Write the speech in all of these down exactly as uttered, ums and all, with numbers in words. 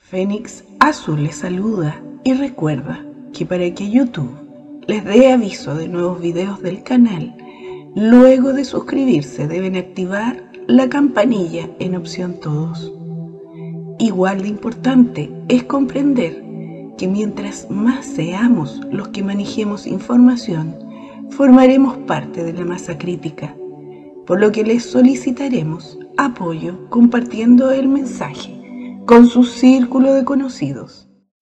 Fénix Azul les saluda y recuerda que para que YouTube les dé aviso de nuevos videos del canal, luego de suscribirse deben activar la campanilla en opción todos. Igual de importante es comprender que mientras más seamos los que manejemos información, formaremos parte de la masa crítica, por lo que les solicitaremos apoyo compartiendo el mensaje con su círculo de conocidos.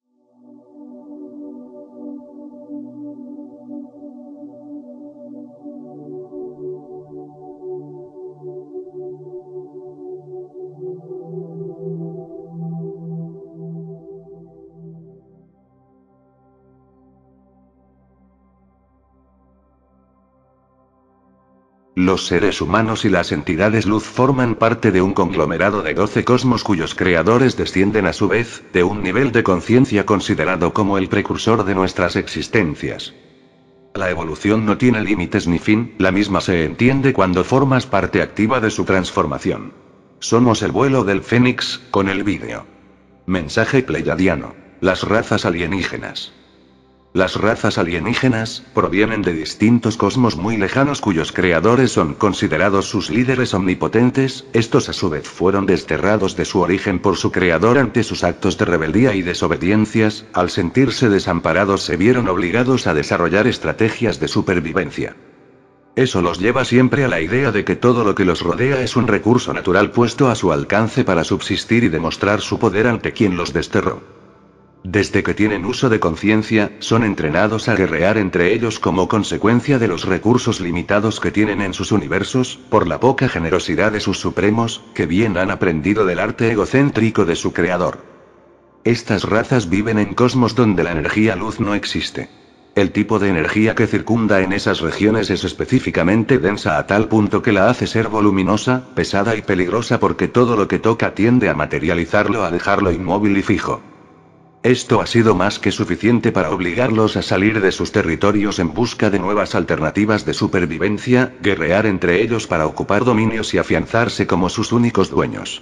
Los seres humanos y las entidades luz forman parte de un conglomerado de doce cosmos cuyos creadores descienden a su vez de un nivel de conciencia considerado como el precursor de nuestras existencias. La evolución no tiene límites ni fin, la misma se entiende cuando formas parte activa de su transformación. Somos el vuelo del Fénix, con el vídeo. Mensaje pleiadiano. Las razas alienígenas. Las razas alienígenas provienen de distintos cosmos muy lejanos cuyos creadores son considerados sus líderes omnipotentes. Estos a su vez fueron desterrados de su origen por su creador ante sus actos de rebeldía y desobediencias. Al sentirse desamparados se vieron obligados a desarrollar estrategias de supervivencia. Eso los lleva siempre a la idea de que todo lo que los rodea es un recurso natural puesto a su alcance para subsistir y demostrar su poder ante quien los desterró. Desde que tienen uso de conciencia, son entrenados a guerrear entre ellos como consecuencia de los recursos limitados que tienen en sus universos, por la poca generosidad de sus supremos, que bien han aprendido del arte egocéntrico de su creador. Estas razas viven en cosmos donde la energía luz no existe. El tipo de energía que circunda en esas regiones es específicamente densa a tal punto que la hace ser voluminosa, pesada y peligrosa porque todo lo que toca tiende a materializarlo, a dejarlo inmóvil y fijo. Esto ha sido más que suficiente para obligarlos a salir de sus territorios en busca de nuevas alternativas de supervivencia, guerrear entre ellos para ocupar dominios y afianzarse como sus únicos dueños.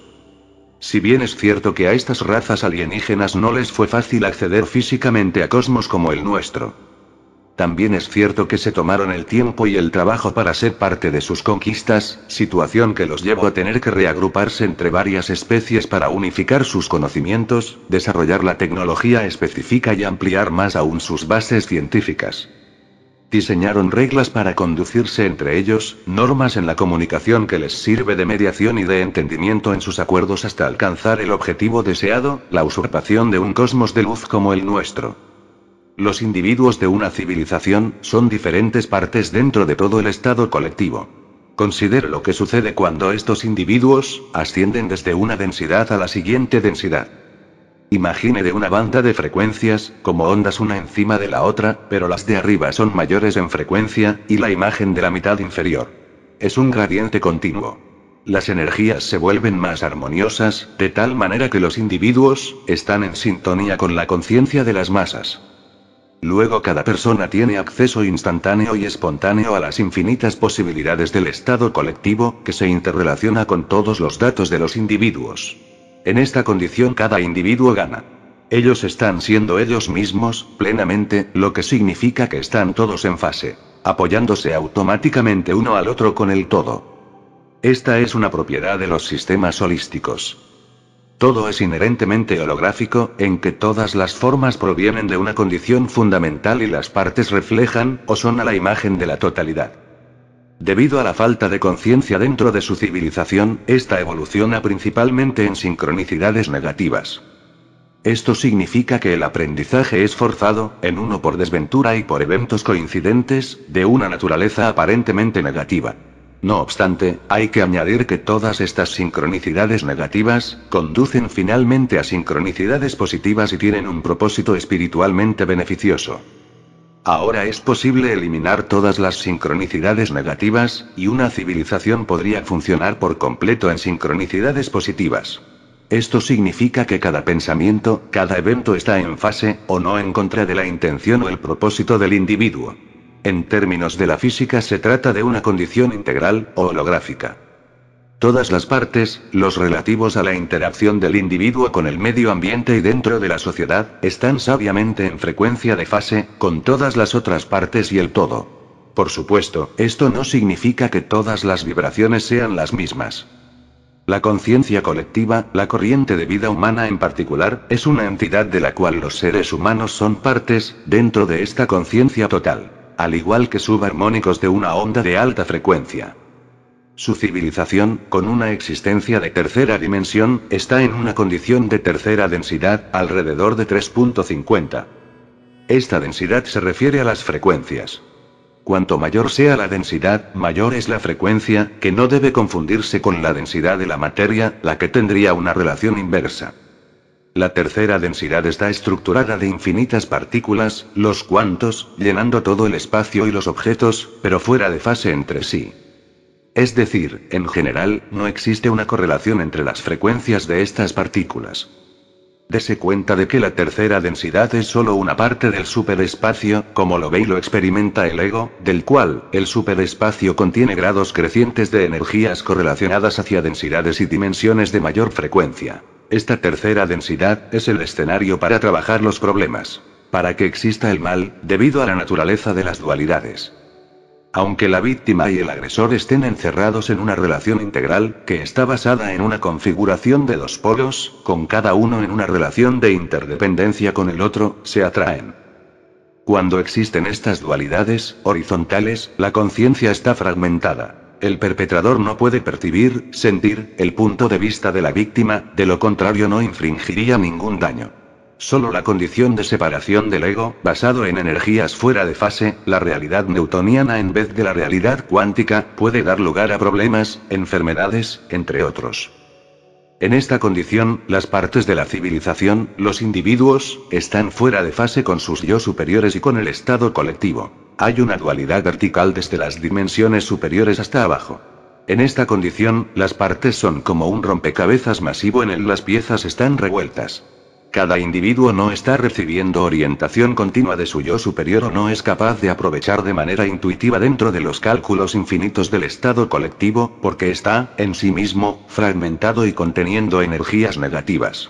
Si bien es cierto que a estas razas alienígenas no les fue fácil acceder físicamente a cosmos como el nuestro, también es cierto que se tomaron el tiempo y el trabajo para ser parte de sus conquistas, situación que los llevó a tener que reagruparse entre varias especies para unificar sus conocimientos, desarrollar la tecnología específica y ampliar más aún sus bases científicas. Diseñaron reglas para conducirse entre ellos, normas en la comunicación que les sirve de mediación y de entendimiento en sus acuerdos hasta alcanzar el objetivo deseado, la usurpación de un cosmos de luz como el nuestro. Los individuos de una civilización son diferentes partes dentro de todo el estado colectivo. Considere lo que sucede cuando estos individuos ascienden desde una densidad a la siguiente densidad. Imagine de una banda de frecuencias, como ondas una encima de la otra, pero las de arriba son mayores en frecuencia, y la imagen de la mitad inferior. Es un gradiente continuo. Las energías se vuelven más armoniosas, de tal manera que los individuos están en sintonía con la conciencia de las masas. Luego cada persona tiene acceso instantáneo y espontáneo a las infinitas posibilidades del estado colectivo, que se interrelaciona con todos los datos de los individuos. En esta condición cada individuo gana. Ellos están siendo ellos mismos, plenamente, lo que significa que están todos en fase, apoyándose automáticamente uno al otro con el todo. Esta es una propiedad de los sistemas holísticos. Todo es inherentemente holográfico, en que todas las formas provienen de una condición fundamental y las partes reflejan, o son a la imagen de la totalidad. Debido a la falta de conciencia dentro de su civilización, esta evoluciona principalmente en sincronicidades negativas. Esto significa que el aprendizaje es forzado, en uno por desventura y por eventos coincidentes, de una naturaleza aparentemente negativa. No obstante, hay que añadir que todas estas sincronicidades negativas conducen finalmente a sincronicidades positivas y tienen un propósito espiritualmente beneficioso. Ahora es posible eliminar todas las sincronicidades negativas, y una civilización podría funcionar por completo en sincronicidades positivas. Esto significa que cada pensamiento, cada evento está en fase, o no en contra de la intención o el propósito del individuo. En términos de la física se trata de una condición integral, o holográfica. Todas las partes, los relativos a la interacción del individuo con el medio ambiente y dentro de la sociedad, están sabiamente en frecuencia de fase, con todas las otras partes y el todo. Por supuesto, esto no significa que todas las vibraciones sean las mismas. La conciencia colectiva, la corriente de vida humana en particular, es una entidad de la cual los seres humanos son partes, dentro de esta conciencia total, al igual que subarmónicos de una onda de alta frecuencia. Su civilización, con una existencia de tercera dimensión, está en una condición de tercera densidad, alrededor de tres punto cincuenta. Esta densidad se refiere a las frecuencias. Cuanto mayor sea la densidad, mayor es la frecuencia, que no debe confundirse con la densidad de la materia, la que tendría una relación inversa. La tercera densidad está estructurada de infinitas partículas, los cuantos, llenando todo el espacio y los objetos, pero fuera de fase entre sí. Es decir, en general, no existe una correlación entre las frecuencias de estas partículas. Dese cuenta de que la tercera densidad es solo una parte del superespacio, como lo ve y lo experimenta el ego, del cual, el superespacio contiene grados crecientes de energías correlacionadas hacia densidades y dimensiones de mayor frecuencia. Esta tercera densidad es el escenario para trabajar los problemas, para que exista el mal, debido a la naturaleza de las dualidades. Aunque la víctima y el agresor estén encerrados en una relación integral, que está basada en una configuración de dos polos, con cada uno en una relación de interdependencia con el otro, se atraen. Cuando existen estas dualidades, horizontales, la conciencia está fragmentada. El perpetrador no puede percibir, sentir, el punto de vista de la víctima, de lo contrario no infringiría ningún daño. Solo la condición de separación del ego, basado en energías fuera de fase, la realidad newtoniana en vez de la realidad cuántica, puede dar lugar a problemas, enfermedades, entre otros. En esta condición, las partes de la civilización, los individuos, están fuera de fase con sus yo superiores y con el estado colectivo. Hay una dualidad vertical desde las dimensiones superiores hasta abajo. En esta condición, las partes son como un rompecabezas masivo en el que las piezas están revueltas. Cada individuo no está recibiendo orientación continua de su yo superior o no es capaz de aprovechar de manera intuitiva dentro de los cálculos infinitos del estado colectivo, porque está, en sí mismo, fragmentado y conteniendo energías negativas.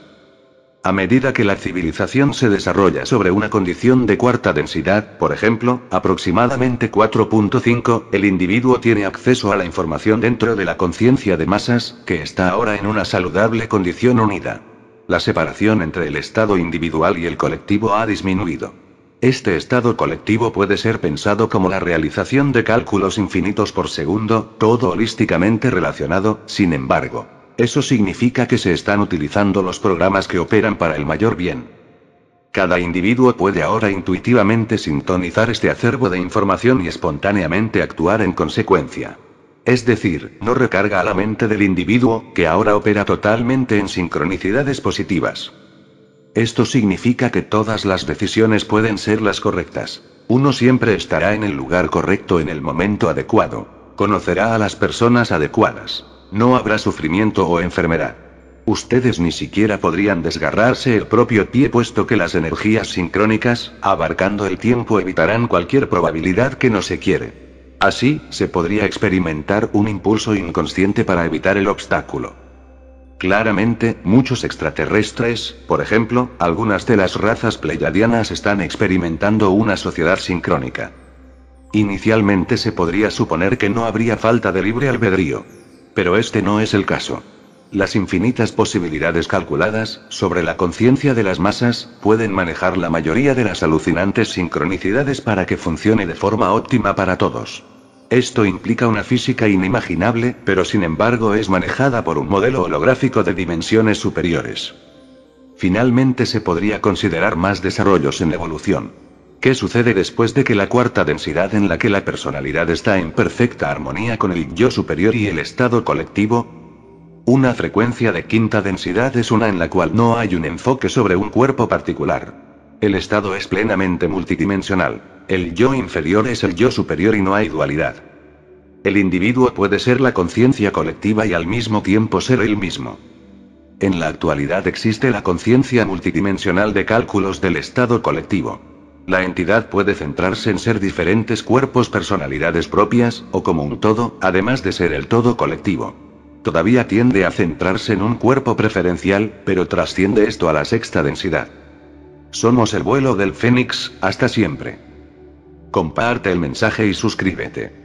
A medida que la civilización se desarrolla sobre una condición de cuarta densidad, por ejemplo, aproximadamente cuatro punto cinco, el individuo tiene acceso a la información dentro de la conciencia de masas, que está ahora en una saludable condición unida. La separación entre el estado individual y el colectivo ha disminuido. Este estado colectivo puede ser pensado como la realización de cálculos infinitos por segundo, todo holísticamente relacionado, sin embargo. Eso significa que se están utilizando los programas que operan para el mayor bien. Cada individuo puede ahora intuitivamente sintonizar este acervo de información y espontáneamente actuar en consecuencia. Es decir, no recarga a la mente del individuo, que ahora opera totalmente en sincronicidades positivas. Esto significa que todas las decisiones pueden ser las correctas. Uno siempre estará en el lugar correcto en el momento adecuado. Conocerá a las personas adecuadas. No habrá sufrimiento o enfermedad. Ustedes ni siquiera podrían desgarrarse el propio pie puesto que las energías sincrónicas, abarcando el tiempo, evitarán cualquier probabilidad que no se quiere. Así, se podría experimentar un impulso inconsciente para evitar el obstáculo. Claramente, muchos extraterrestres, por ejemplo, algunas de las razas pleiadianas están experimentando una sociedad sincrónica. Inicialmente se podría suponer que no habría falta de libre albedrío. Pero este no es el caso. Las infinitas posibilidades calculadas, sobre la conciencia de las masas, pueden manejar la mayoría de las alucinantes sincronicidades para que funcione de forma óptima para todos. Esto implica una física inimaginable, pero sin embargo es manejada por un modelo holográfico de dimensiones superiores. Finalmente se podría considerar más desarrollos en evolución. ¿Qué sucede después de que la cuarta densidad en la que la personalidad está en perfecta armonía con el yo superior y el estado colectivo? Una frecuencia de quinta densidad es una en la cual no hay un enfoque sobre un cuerpo particular. El estado es plenamente multidimensional. El yo inferior es el yo superior y no hay dualidad. El individuo puede ser la conciencia colectiva y al mismo tiempo ser él mismo. En la actualidad existe la conciencia multidimensional de cálculos del estado colectivo. La entidad puede centrarse en ser diferentes cuerpos, personalidades propias, o como un todo, además de ser el todo colectivo. Todavía tiende a centrarse en un cuerpo preferencial, pero trasciende esto a la sexta densidad. Somos el vuelo del Fénix, hasta siempre. Comparte el mensaje y suscríbete.